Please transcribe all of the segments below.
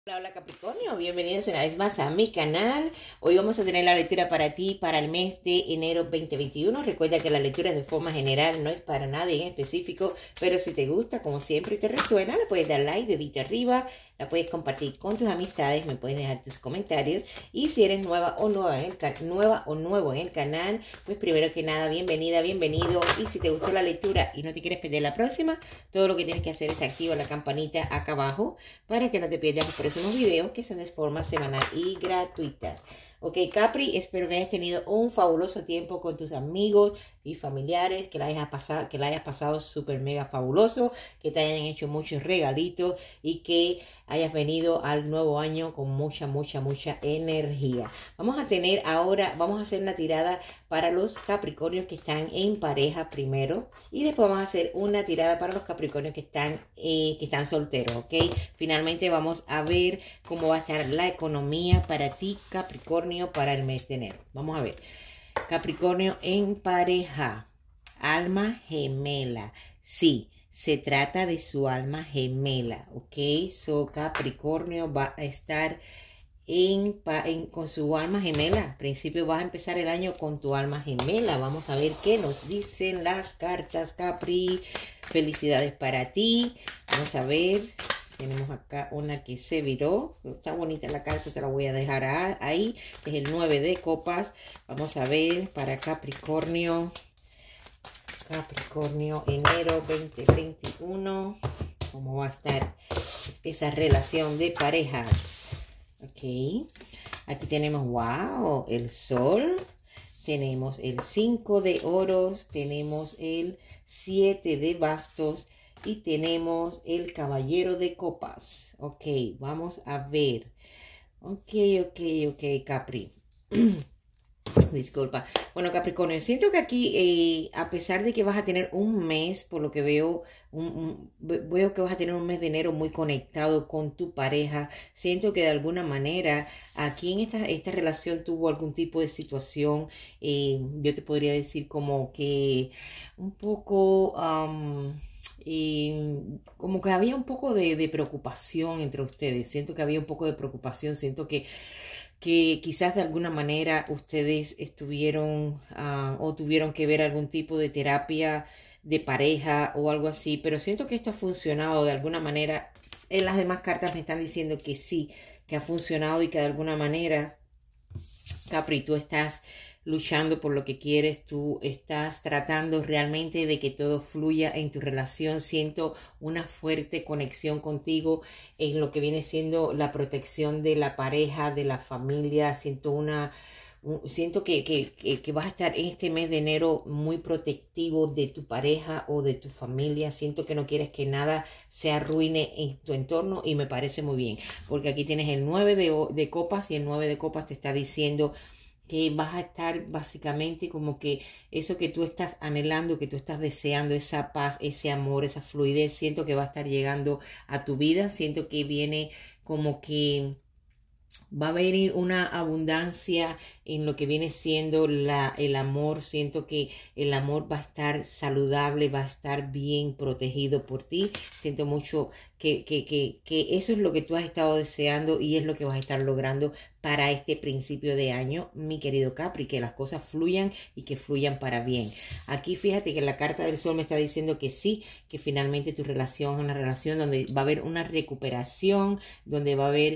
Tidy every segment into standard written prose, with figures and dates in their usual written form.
Hola, hola Capricornio, bienvenidos una vez más a mi canal. Hoy vamos a tener la lectura para ti para el mes de enero 2021. Recuerda que la lectura es de forma general, no es para nadie en específico, pero si te gusta, como siempre, y te resuena, le puedes dar like, dedito arriba, la puedes compartir con tus amistades, me puedes dejar tus comentarios. Y si eres nueva o nuevo en el canal, pues primero que nada, bienvenida, bienvenido. Y si te gustó la lectura y no te quieres perder la próxima, todo lo que tienes que hacer es activar la campanita acá abajo para que no te pierdas los próximos videos que son de forma semanal y gratuitas. Ok, Capri, espero que hayas tenido un fabuloso tiempo con tus amigos y familiares, que la hayas pasado súper mega fabuloso, que te hayan hecho muchos regalitos y que hayas venido al nuevo año con mucha energía. Vamos a hacer una tirada para los Capricornios que están en pareja primero y después vamos a hacer una tirada para los Capricornios que están solteros, ¿ok? Finalmente vamos a ver cómo va a estar la economía para ti, Capricornio, para el mes de enero. Vamos a ver. Capricornio en pareja. Alma gemela. Sí, se trata de su alma gemela, ¿ok? Capricornio va a estar con su alma gemela. Al principio vas a empezar el año con tu alma gemela. Vamos a ver qué nos dicen las cartas, Capri. Felicidades para ti. Vamos a ver. Tenemos acá una que se viró. Está bonita la carta, te la voy a dejar ahí. Es el 9 de copas. Vamos a ver para Capricornio. Capricornio, enero 2021. ¿Cómo va a estar esa relación de parejas? Ok. Aquí tenemos, wow, el sol. Tenemos el 5 de oros. Tenemos el 7 de bastos. Y tenemos el caballero de copas. Ok, vamos a ver. Ok, Capri. Disculpa. Bueno, Capricornio, siento que aquí, a pesar de que vas a tener un mes, por lo que veo, veo que vas a tener un mes de enero muy conectado con tu pareja. Siento que de alguna manera aquí en esta relación tuvo algún tipo de situación. Yo te podría decir como que un poco... como que había un poco de preocupación entre ustedes. Siento que había un poco de preocupación. Siento que quizás de alguna manera ustedes estuvieron o tuvieron que ver algún tipo de terapia de pareja o algo así. Pero siento que esto ha funcionado de alguna manera. En las demás cartas me están diciendo que sí, que ha funcionado y que de alguna manera, Capri, tú estás luchando por lo que quieres, tú estás tratando realmente de que todo fluya en tu relación. Siento una fuerte conexión contigo en lo que viene siendo la protección de la pareja, de la familia. Siento que vas a estar en este mes de enero muy protectivo de tu pareja o de tu familia. Siento que no quieres que nada se arruine en tu entorno y me parece muy bien, porque aquí tienes el 9 de copas y el 9 de copas te está diciendo que vas a estar básicamente como que eso que tú estás anhelando, que tú estás deseando, esa paz, ese amor, esa fluidez, siento que va a estar llegando a tu vida. Siento que viene como que va a venir una abundancia en lo que viene siendo el amor. Siento que el amor va a estar saludable, va a estar bien protegido por ti. Siento mucho que eso es lo que tú has estado deseando y es lo que vas a estar logrando para este principio de año, mi querido Capri, que las cosas fluyan y que fluyan para bien. Aquí fíjate que la carta del sol me está diciendo que sí, que finalmente tu relación es una relación donde va a haber una recuperación, donde va a haber...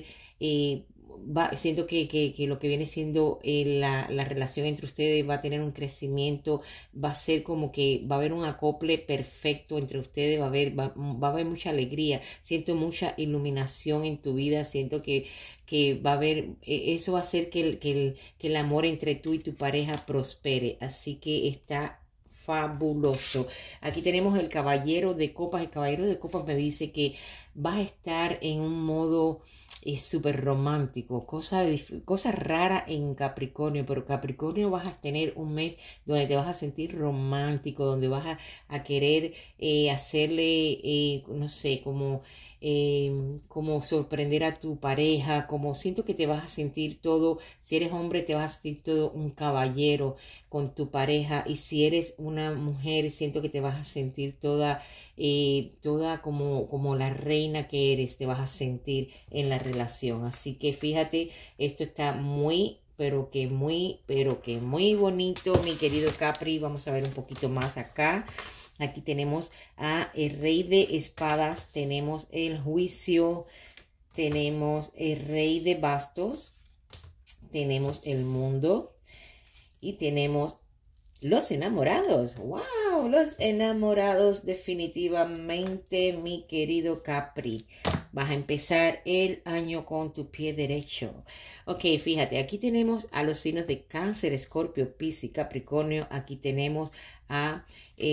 siento que lo que viene siendo la relación entre ustedes va a tener un crecimiento, va a ser como que va a haber un acople perfecto entre ustedes, va a haber mucha alegría, siento mucha iluminación en tu vida. Siento que va a haber, eso va a hacer que el amor entre tú y tu pareja prospere, así que está fabuloso. Aquí tenemos el caballero de copas. El caballero de copas me dice que vas a estar en un modo súper romántico, cosa rara en Capricornio, pero Capricornio vas a tener un mes donde te vas a sentir romántico, donde vas a querer hacerle, no sé, como como sorprender a tu pareja, como siento que te vas a sentir todo, si eres hombre te vas a sentir todo un caballero con tu pareja, y si eres una mujer siento que te vas a sentir toda como la reina que eres, te vas a sentir en la relación. Así que fíjate, esto está muy pero que muy bonito, mi querido Capri. Vamos a ver un poquito más acá. Aquí tenemos a el Rey de Espadas, tenemos el Juicio, tenemos el Rey de Bastos, tenemos el Mundo y tenemos los Enamorados. ¡Wow! Los Enamorados, definitivamente, mi querido Capri. Vas a empezar el año con tu pie derecho. Ok, fíjate, aquí tenemos a los signos de Cáncer, Escorpio, Piscis, Capricornio. Aquí tenemos a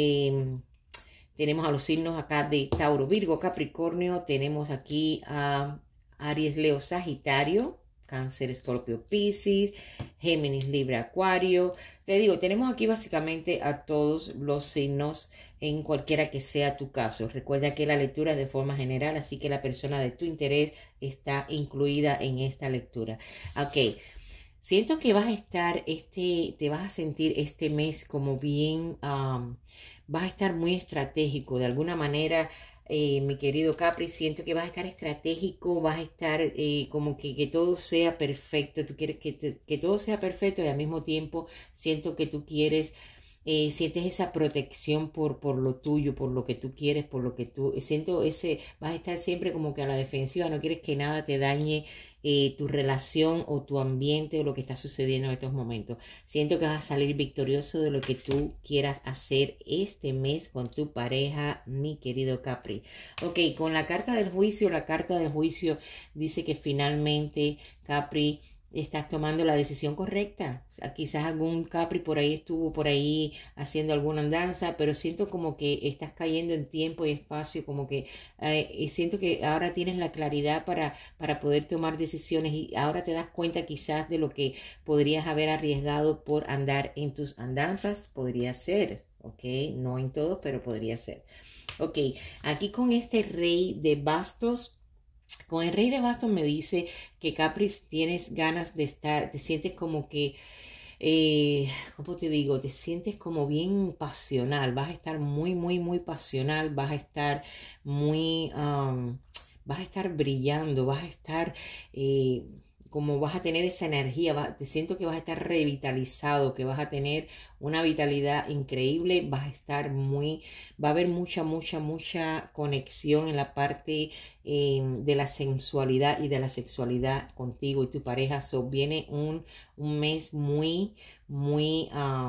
los signos acá de Tauro, Virgo, Capricornio. Tenemos aquí a Aries, Leo, Sagitario, Cáncer, Escorpio, Piscis, Géminis, Libra, Acuario. Te digo, tenemos aquí básicamente a todos los signos en cualquiera que sea tu caso. Recuerda que la lectura es de forma general, así que la persona de tu interés está incluida en esta lectura. Ok, siento que vas a estar, te vas a sentir este mes como bien, vas a estar muy estratégico de alguna manera. Mi querido Capri, siento que vas a estar estratégico, vas a estar como que todo sea perfecto, tú quieres que todo sea perfecto y al mismo tiempo siento que tú quieres, sientes esa protección por lo tuyo, por lo que tú quieres, por lo que tú, vas a estar siempre como que a la defensiva, no quieres que nada te dañe tu relación o tu ambiente o lo que está sucediendo en estos momentos. Siento que vas a salir victorioso de lo que tú quieras hacer este mes con tu pareja, mi querido Capri. Ok, con la carta del juicio dice que finalmente, Capri, estás tomando la decisión correcta. O sea, quizás algún Capri por ahí estuvo por ahí haciendo alguna andanza, pero siento como que estás cayendo en tiempo y espacio, como que y siento que ahora tienes la claridad para poder tomar decisiones y ahora te das cuenta quizás de lo que podrías haber arriesgado por andar en tus andanzas. Podría ser, ok, no en todos, pero podría ser. Ok, aquí con este Rey de Bastos. Con el Rey de Bastos me dice que Capri tienes ganas de estar, te sientes como que, ¿cómo te digo? Te sientes como bien pasional, vas a estar muy pasional, muy, vas a estar brillando, vas a estar, como vas a tener esa energía, te siento que vas a estar revitalizado, que vas a tener una vitalidad increíble, va a haber mucha conexión en la parte de la sensualidad y de la sexualidad contigo y tu pareja. Viene un mes muy,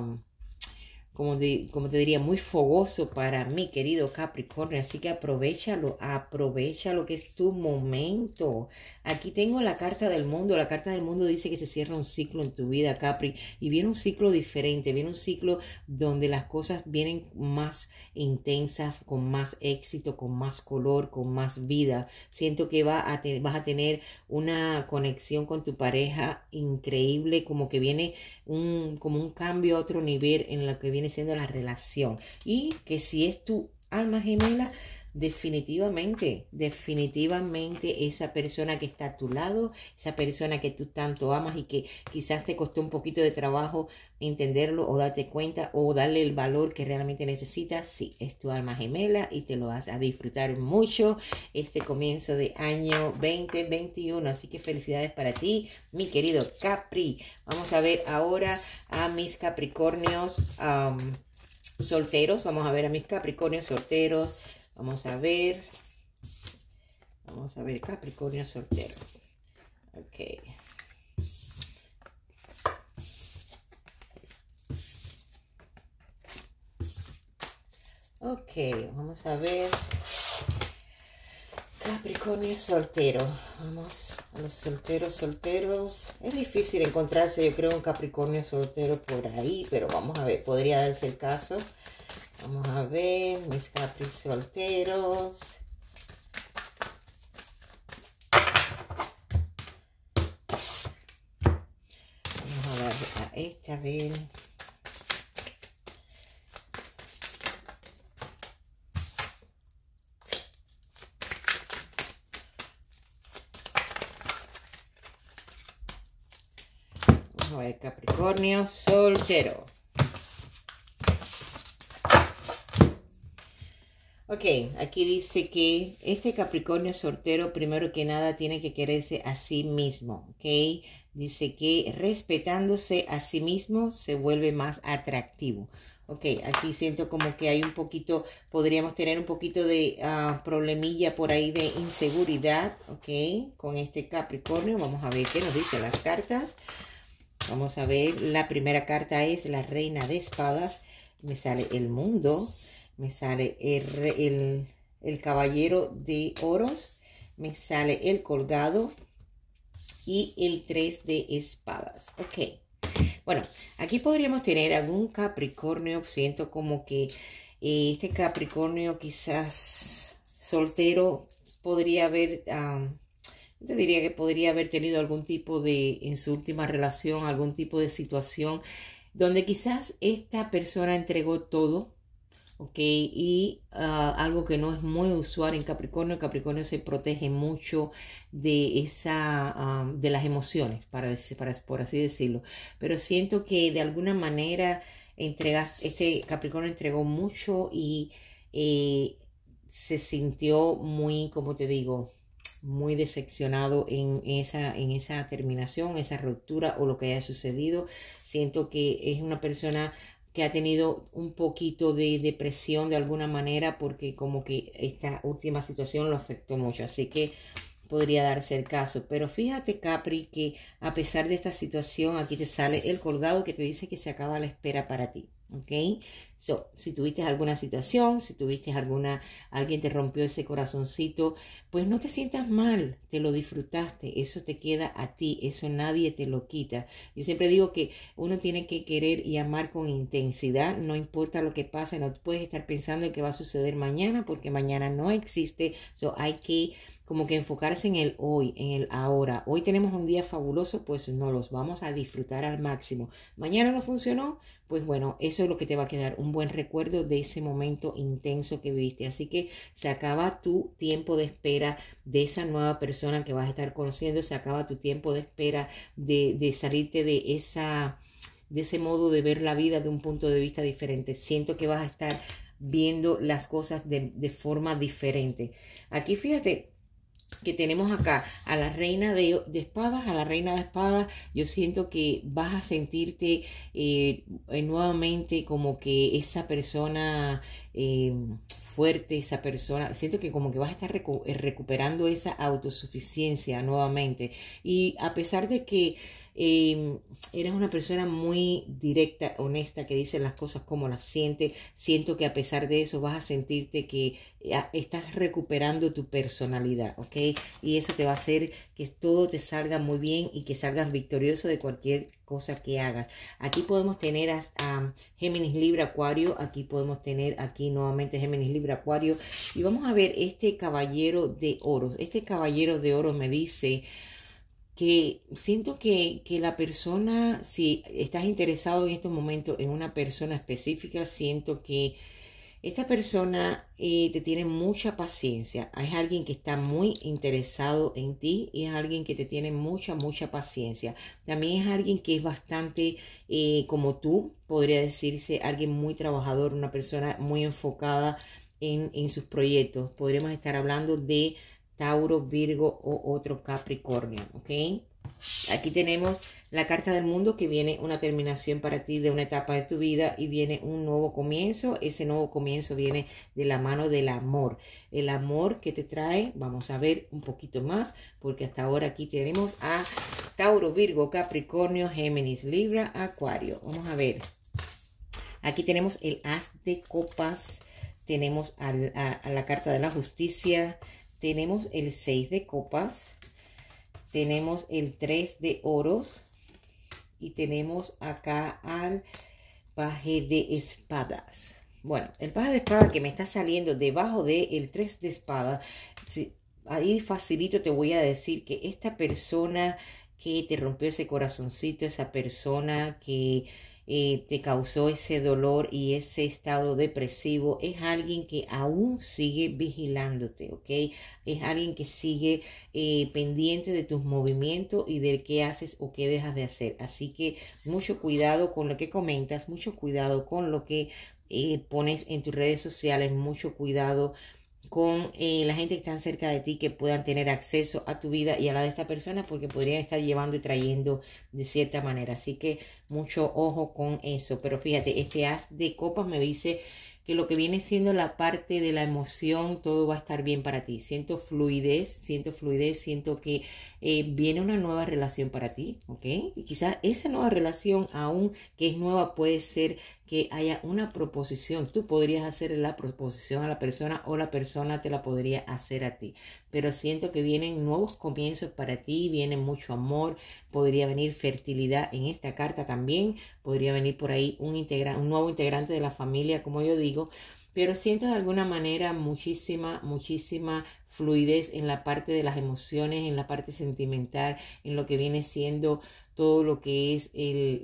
como te diría, muy fogoso para mi querido Capricornio. Así que aprovecha lo que es tu momento. Aquí tengo la carta del mundo. La carta del mundo dice que se cierra un ciclo en tu vida, Capri. Y viene un ciclo diferente, viene un ciclo donde las cosas vienen más intensas, con más éxito, con más color, con más vida. Siento que vas a tener una conexión con tu pareja increíble, como que viene como un cambio a otro nivel en lo que viene siendo la relación. Y que si es tu alma gemela, definitivamente esa persona que está a tu lado, esa persona que tú tanto amas y que quizás te costó un poquito de trabajo entenderlo o darte cuenta o darle el valor que realmente necesitas, sí, es tu alma gemela y te lo vas a disfrutar mucho este comienzo de año 2021. Así que felicidades para ti, mi querido Capri. Vamos a ver ahora a mis Capricornios solteros. Vamos a ver a mis Capricornios solteros. Vamos a ver Capricornio soltero. Ok. Ok, vamos a ver Capricornio soltero. Vamos a los solteros. Es difícil encontrarse, yo creo, un Capricornio soltero por ahí, pero vamos a ver, podría darse el caso. Vamos a ver mis Capri solteros. Vamos a ver a esta, a ver. a ver, Capricornio soltero. Ok, aquí dice que este Capricornio soltero, primero que nada, tiene que quererse a sí mismo, ¿ok? Dice que respetándose a sí mismo se vuelve más atractivo. Ok, aquí siento como que hay un poquito, podríamos tener un poquito de problemilla por ahí de inseguridad, ok, con este Capricornio. Vamos a ver qué nos dicen las cartas. Vamos a ver, la primera carta es la Reina de Espadas. Me sale el Mundo. Me sale el Caballero de Oros. Me sale el Colgado. Y el 3 de Espadas. Ok. Bueno, aquí podríamos tener algún Capricornio. Siento como que este Capricornio quizás soltero podría haber... te diría que podría haber tenido algún tipo de, en su última relación, algún tipo de situación donde quizás esta persona entregó todo. Ok, y algo que no es muy usual en Capricornio. Capricornio se protege mucho de de las emociones, por así decirlo. Pero siento que de alguna manera este Capricornio entregó mucho y se sintió muy, como te digo, muy decepcionado en esa terminación, esa ruptura o lo que haya sucedido. Siento que es una persona que ha tenido un poquito de depresión de alguna manera porque como que esta última situación lo afectó mucho. Así que podría darse el caso. Pero fíjate, Capri, que a pesar de esta situación, aquí te sale el Colgado que te dice que se acaba la espera para ti. ¿Ok? So, si tuviste alguna situación, si tuviste alguien te rompió ese corazoncito, pues no te sientas mal, te lo disfrutaste, eso te queda a ti, eso nadie te lo quita. Yo siempre digo que uno tiene que querer y amar con intensidad, no importa lo que pase, no puedes estar pensando en qué va a suceder mañana, porque mañana no existe. So, hay que como que enfocarse en el hoy, en el ahora. Hoy tenemos un día fabuloso, pues nos los vamos a disfrutar al máximo. Mañana no funcionó, pues bueno, eso es lo que te va a quedar, un buen recuerdo de ese momento intenso que viviste. Así que se acaba tu tiempo de espera de esa nueva persona que vas a estar conociendo, se acaba tu tiempo de espera de salirte de ese modo de ver la vida de un punto de vista diferente. Siento que vas a estar viendo las cosas de forma diferente. Aquí fíjate que tenemos acá a la Reina de Espadas, a la Reina de Espadas. Yo siento que vas a sentirte nuevamente como que esa persona fuerte, esa persona, siento que como que vas a estar recuperando esa autosuficiencia nuevamente. Y a pesar de que eres una persona muy directa, honesta, que dice las cosas como las siente, siento que a pesar de eso vas a sentirte que estás recuperando tu personalidad, ¿ok? Y eso te va a hacer que todo te salga muy bien y que salgas victorioso de cualquier cosa que hagas. Aquí podemos tener a Géminis, Libra, Acuario. Aquí podemos tener aquí nuevamente Géminis, Libra, Acuario. Y vamos a ver este Caballero de Oros. Este Caballero de Oros me dice que siento que la persona, si estás interesado en estos momentos en una persona específica, siento que esta persona te tiene mucha paciencia. Es alguien que está muy interesado en ti y es alguien que te tiene mucha paciencia. También es alguien que es bastante como tú, podría decirse, alguien muy trabajador, una persona muy enfocada en sus proyectos. Podríamos estar hablando de Tauro, Virgo o otro Capricornio, ¿ok? Aquí tenemos la carta del Mundo, que viene una terminación para ti de una etapa de tu vida y viene un nuevo comienzo. Ese nuevo comienzo viene de la mano del amor. El amor que te trae, vamos a ver un poquito más, porque hasta ahora aquí tenemos a Tauro, Virgo, Capricornio, Géminis, Libra, Acuario. Vamos a ver. Aquí tenemos el As de Copas, tenemos a la carta de la Justicia, tenemos el 6 de Copas, tenemos el 3 de Oros y tenemos acá al Paje de Espadas. Bueno, el Paje de Espadas que me está saliendo debajo del 3 de Espadas, ahí facilito te voy a decir que esta persona que te rompió ese corazoncito, esa persona que te causó ese dolor y ese estado depresivo, es alguien que aún sigue vigilándote, ¿ok? Es alguien que sigue pendiente de tus movimientos y de qué haces o qué dejas de hacer. Así que mucho cuidado con lo que comentas, mucho cuidado con lo que pones en tus redes sociales, mucho cuidado con la gente que está cerca de ti, que puedan tener acceso a tu vida y a la de esta persona, porque podrían estar llevando y trayendo de cierta manera. Así que mucho ojo con eso. Pero fíjate, este as de copas me dice que lo que viene siendo la parte de la emoción, todo va a estar bien para ti. Siento fluidez, siento que viene una nueva relación para ti, ¿ok? Y quizás esa nueva relación, aún que es nueva, puede ser que haya una proposición. Tú podrías hacer la proposición a la persona o la persona te la podría hacer a ti. Pero siento que vienen nuevos comienzos para ti, viene mucho amor, podría venir fertilidad en esta carta también, podría venir por ahí un nuevo integrante de la familia, como yo digo, pero siento de alguna manera muchísima fluidez en la parte de las emociones, en la parte sentimental, en lo que viene siendo todo lo que es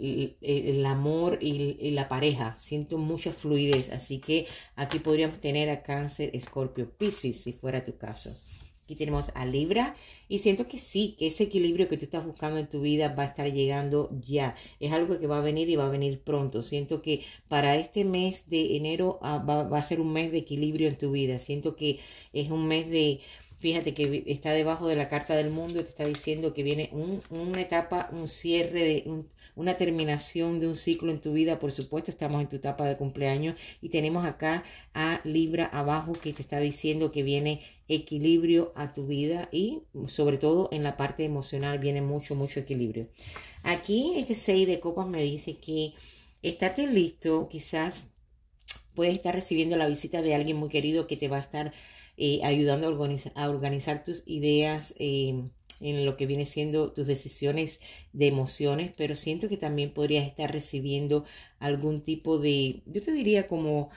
el amor y la pareja. Siento mucha fluidez, así que aquí podríamos tener a Cáncer, Escorpio, Piscis, si fuera tu caso. Aquí tenemos a Libra y siento que sí, que ese equilibrio que tú estás buscando en tu vida va a estar llegando ya. Es algo que va a venir y va a venir pronto. Siento que para este mes de enero va a ser un mes de equilibrio en tu vida. Siento que es un mes de... Fíjate que está debajo de la carta del mundo, te está diciendo que viene una etapa, un cierre, una terminación de un ciclo en tu vida. Por supuesto, estamos en tu etapa de cumpleaños y tenemos acá a Libra abajo que te está diciendo que viene equilibrio a tu vida y sobre todo en la parte emocional viene mucho equilibrio. Aquí este 6 de copas me dice que estate listo, quizás puedes estar recibiendo la visita de alguien muy querido que te va a estar ayudando a organizar tus ideas en lo que viene siendo tus decisiones de emociones, pero siento que también podrías estar recibiendo algún tipo de, yo te diría como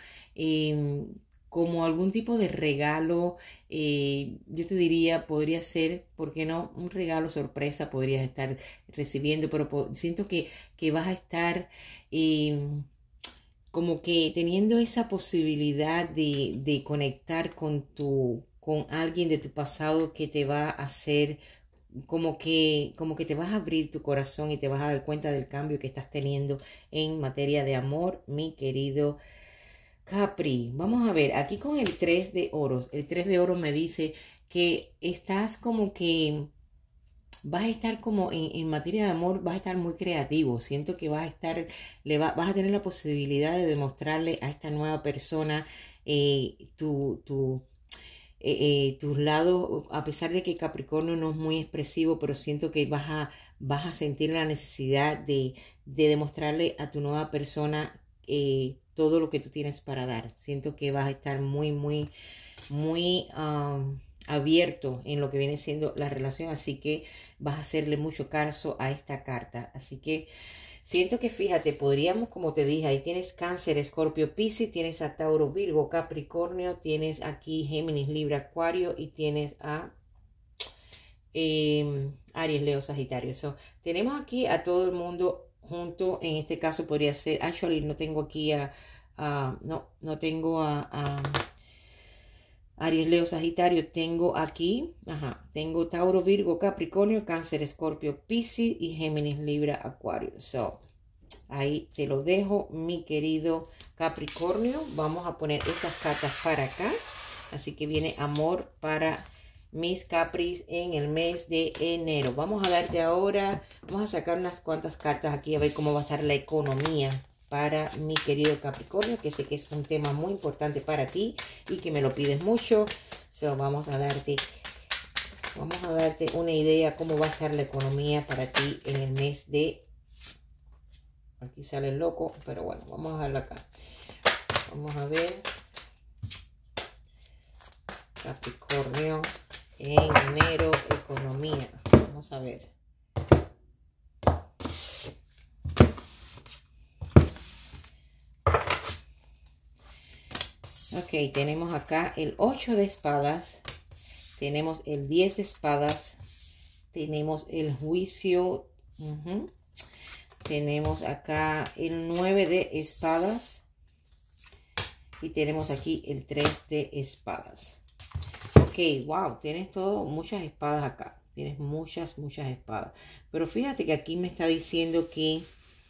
algún tipo de regalo, yo te diría, podría ser, ¿por qué no? Un regalo sorpresa podrías estar recibiendo, pero siento que vas a estar... como que teniendo esa posibilidad de conectar con alguien de tu pasado que te va a hacer como que te vas a abrir tu corazón y te vas a dar cuenta del cambio que estás teniendo en materia de amor, mi querido Capri. Vamos a ver, aquí con el 3 de oros. El 3 de oros me dice que estás como que vas a estar como en materia de amor, vas a estar muy creativo. Siento que vas a estar, vas a tener la posibilidad de demostrarle a esta nueva persona tus lados, a pesar de que Capricornio no es muy expresivo, pero siento que vas a sentir la necesidad de demostrarle a tu nueva persona todo lo que tú tienes para dar. Siento que vas a estar muy abierto en lo que viene siendo la relación, así que vas a hacerle mucho caso a esta carta. Así que siento que, fíjate, podríamos, como te dije, ahí tienes Cáncer, Escorpio, Piscis, tienes a Tauro, Virgo, Capricornio, tienes aquí Géminis, Libra, Acuario y tienes a Aries, Leo, Sagitario. So, tenemos aquí a todo el mundo junto. En este caso podría ser, actually no tengo aquí no tengo a Aries, Leo, Sagitario. Tengo aquí, tengo Tauro, Virgo, Capricornio, Cáncer, Escorpio, Piscis y Géminis, Libra, Acuario. So, ahí te lo dejo, mi querido Capricornio. Vamos a poner estas cartas para acá. Así que viene amor para mis Capris en el mes de enero. Vamos a darte ahora, vamos a sacar unas cuantas cartas aquí a ver cómo va a estar la economía para mi querido Capricornio, que sé que es un tema muy importante para ti y que me lo pides mucho. So, vamos a darte una idea cómo va a estar la economía para ti en el mes de... Aquí sale el loco, pero bueno, vamos a dejarlo acá. Vamos a ver. Capricornio en enero, economía. Vamos a ver. Ok, tenemos acá el 8 de espadas, tenemos el 10 de espadas, tenemos el juicio, tenemos acá el 9 de espadas. Y tenemos aquí el 3 de espadas. Ok, wow, tienes muchas espadas acá. Tienes muchas espadas. Pero fíjate que aquí me está diciendo que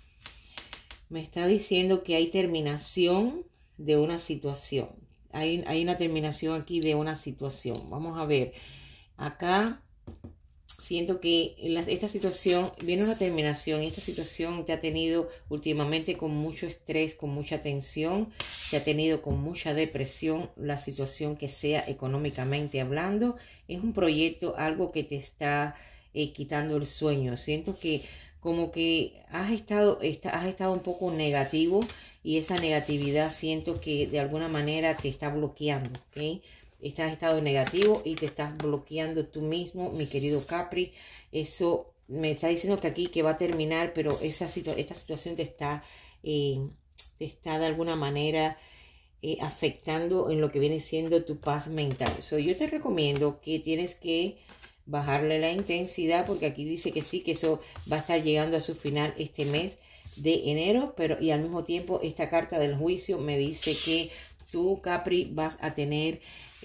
hay terminación de una situación. Hay una terminación aquí de una situación. Vamos a ver. Acá siento que esta situación viene una terminación. Esta situación te ha tenido últimamente con mucho estrés, con mucha tensión. Te ha tenido con mucha depresión. La situación que sea económicamente hablando. Es un proyecto, algo que te está quitando el sueño. Siento que como que has estado un poco negativo y esa negatividad siento que de alguna manera te está bloqueando, ¿ok? Has estado negativo y te estás bloqueando tú mismo, mi querido Capri. Eso me está diciendo que aquí que va a terminar, pero esta situación te está de alguna manera afectando en lo que viene siendo tu paz mental. Yo te recomiendo que tienes que bajarle la intensidad, porque aquí dice que sí, que eso va a estar llegando a su final este mes de enero, y al mismo tiempo esta carta del juicio me dice que tú, Capri, vas a tener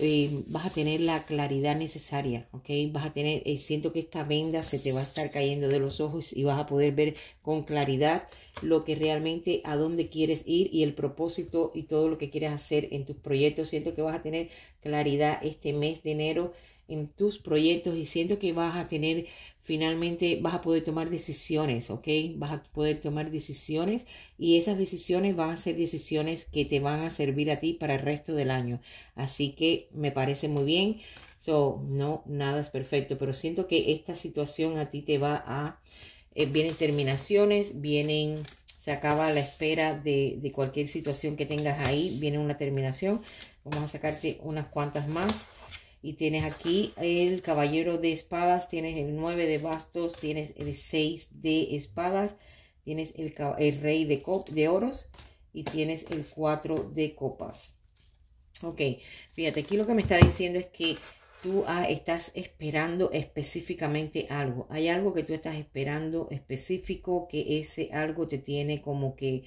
la claridad necesaria, ¿ok? Siento que esta venda se te va a estar cayendo de los ojos y vas a poder ver con claridad lo que realmente, a dónde quieres ir y el propósito y todo lo que quieres hacer en tus proyectos. Siento que vas a tener claridad este mes de enero en tus proyectos y siento que finalmente vas a poder tomar decisiones, ¿ok? Vas a poder tomar decisiones y esas decisiones van a ser decisiones que te van a servir a ti para el resto del año. Así que me parece muy bien. No, nada es perfecto, pero siento que esta situación a ti te va a... vienen terminaciones, se acaba la espera de cualquier situación que tengas ahí, viene una terminación. Vamos a sacarte unas cuantas más. Y tienes aquí el caballero de espadas, tienes el 9 de bastos, tienes el 6 de espadas, tienes el rey de oros y tienes el 4 de copas. Ok, fíjate, aquí lo que me está diciendo es que tú estás esperando específicamente algo. Hay algo que tú estás esperando específico, que ese algo te tiene como que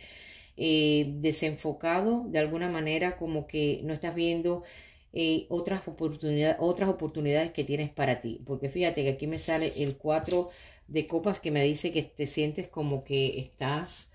desenfocado de alguna manera, como que no estás viendo otras oportunidades que tienes para ti. Porque fíjate que aquí me sale el 4 de copas que me dice que te sientes como que estás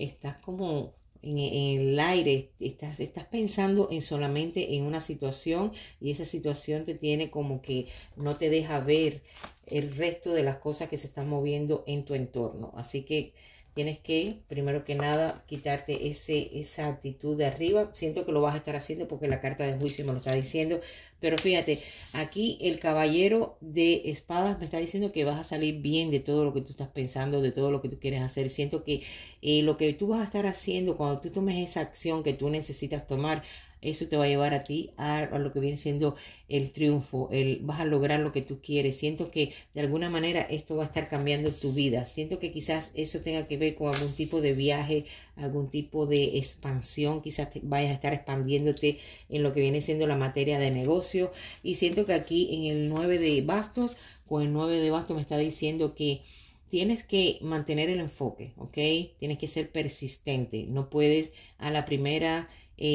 como en el aire, estás pensando solamente en una situación y esa situación te tiene como que no te deja ver el resto de las cosas que se están moviendo en tu entorno. Así que tienes que, primero que nada, quitarte esa actitud de arriba. Siento que lo vas a estar haciendo porque la carta de juicio me lo está diciendo. Pero fíjate, aquí el caballero de espadas me está diciendo que vas a salir bien de todo lo que tú estás pensando, de todo lo que tú quieres hacer. Siento que lo que tú vas a estar haciendo cuando tú tomes esa acción que tú necesitas tomar, eso te va a llevar a ti a lo que viene siendo el triunfo. Vas a lograr lo que tú quieres. Siento que de alguna manera esto va a estar cambiando tu vida. Siento que quizás eso tenga que ver con algún tipo de viaje, algún tipo de expansión. Quizás vayas a estar expandiéndote en lo que viene siendo la materia de negocio. Y siento que aquí en el 9 de bastos, con el 9 de bastos me está diciendo que tienes que mantener el enfoque, ¿ok? Tienes que ser persistente. No puedes a la primera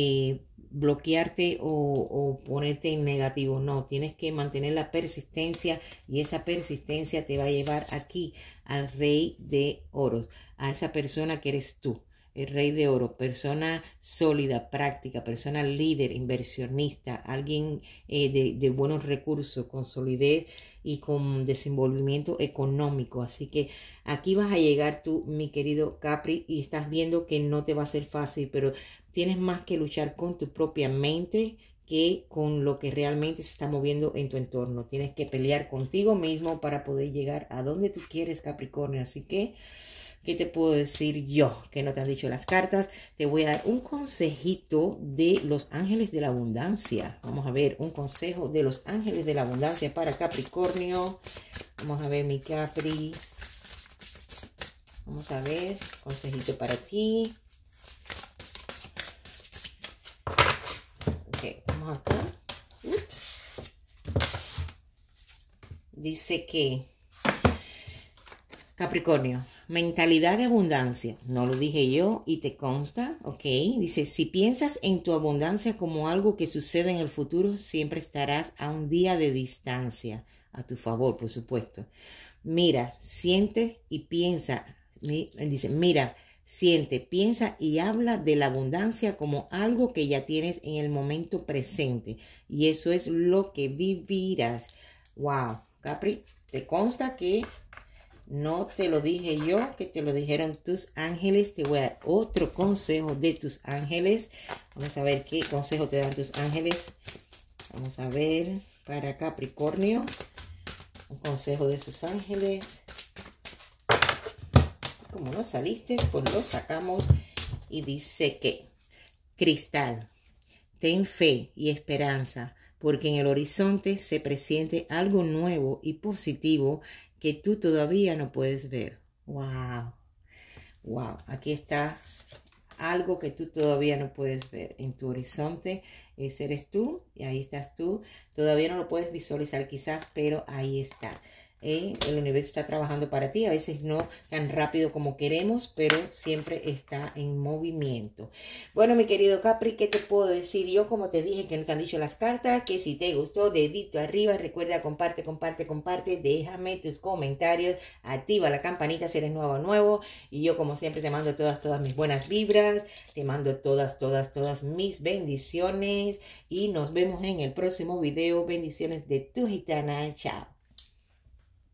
bloquearte o ponerte en negativo. No, tienes que mantener la persistencia y esa persistencia te va a llevar aquí al rey de oros, a esa persona que eres tú. El rey de oro, persona sólida, práctica, persona líder, inversionista, alguien de buenos recursos, con solidez y con desenvolvimiento económico. Así que aquí vas a llegar tú, mi querido Capri, y estás viendo que no te va a ser fácil, pero tienes más que luchar con tu propia mente que con lo que realmente se está moviendo en tu entorno. Tienes que pelear contigo mismo para poder llegar a donde tú quieres, Capricornio. Así que, ¿qué te puedo decir yo? Que no te han dicho las cartas. Te voy a dar un consejito de los ángeles de la abundancia. Vamos a ver, un consejo de los ángeles de la abundancia para Capricornio. Vamos a ver, mi Capri. Vamos a ver, consejito para ti. Ok, vamos acá. Dice que Capricornio, mentalidad de abundancia. No lo dije yo y te consta, ¿ok? Dice, si piensas en tu abundancia como algo que sucede en el futuro, siempre estarás a un día de distancia. A tu favor, por supuesto. Mira, siente y piensa. Dice, mira, siente, piensa y habla de la abundancia como algo que ya tienes en el momento presente. Y eso es lo que vivirás. Wow, Capri, te consta que no te lo dije yo, que te lo dijeron tus ángeles. Te voy a dar otro consejo de tus ángeles. Vamos a ver qué consejo te dan tus ángeles. Vamos a ver para Capricornio. Un consejo de sus ángeles. Como no saliste, pues lo sacamos. Y dice que, cristal, ten fe y esperanza, porque en el horizonte se presiente algo nuevo y positivo que tú todavía no puedes ver. Wow, wow, aquí está algo que tú todavía no puedes ver en tu horizonte. Ese eres tú y ahí estás tú. Todavía no lo puedes visualizar quizás, pero ahí está. El universo está trabajando para ti, a veces no tan rápido como queremos, pero siempre está en movimiento. Bueno, mi querido Capri, ¿qué te puedo decir? Yo, como te dije, que no te han dicho las cartas, que si te gustó, dedito arriba, recuerda, comparte, comparte, comparte, déjame tus comentarios, activa la campanita si eres nuevo, y yo, como siempre, te mando todas mis buenas vibras, te mando todas mis bendiciones, y nos vemos en el próximo video. Bendiciones de tu gitana. Chao.